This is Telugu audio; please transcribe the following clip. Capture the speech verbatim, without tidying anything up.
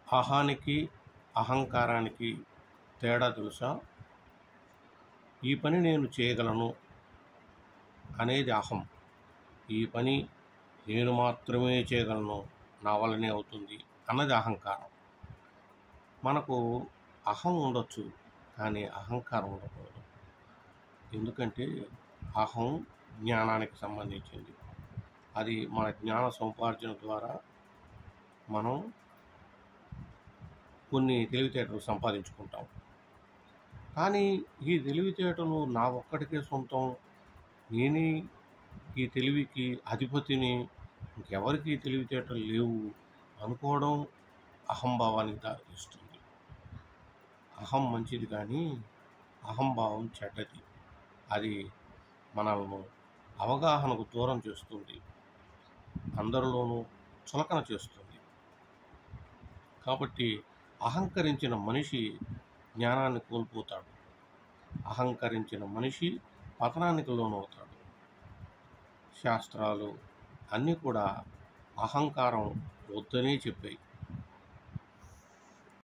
అహానికి అహంకారానికి తేడా తెలుసా? ఈ పని నేను చేయగలను అనేది అహం. ఈ పని నేను మాత్రమే చేయగలను, నా వల్లనే అవుతుంది అన్నది అహంకారం. మనకు అహం ఉండొచ్చు, కానీ అహంకారం ఉండకూడదు. ఎందుకంటే అహం జ్ఞానానికి సంబంధించింది. అది మన జ్ఞాన సముపార్జన ద్వారా మనం కొన్ని తెలివితేటలు సంపాదించుకుంటాం. కానీ ఈ తెలివితేటలు నా ఒక్కడికే సొంతం, నేనే ఈ తెలివికి అధిపతిని, ఇంకెవరికి తెలివితేటలు లేవు అనుకోవడం అహంభావానికి దారితీస్తుంది. అహం మంచిది, కానీ అహంభావం చెడ్డది. అది మనల్ని అవగాహనకు దూరం చేస్తుంది, అందరిలోనూ చులకన చేస్తుంది. కాబట్టి అహంకరించిన మనిషి జ్ఞానాన్ని కోల్పోతాడు, అహంకరించిన మనిషి పతనానికి లోనవుతాడు. శాస్త్రాలు అన్నీ కూడా అహంకారం వద్దనే చెప్పాయి.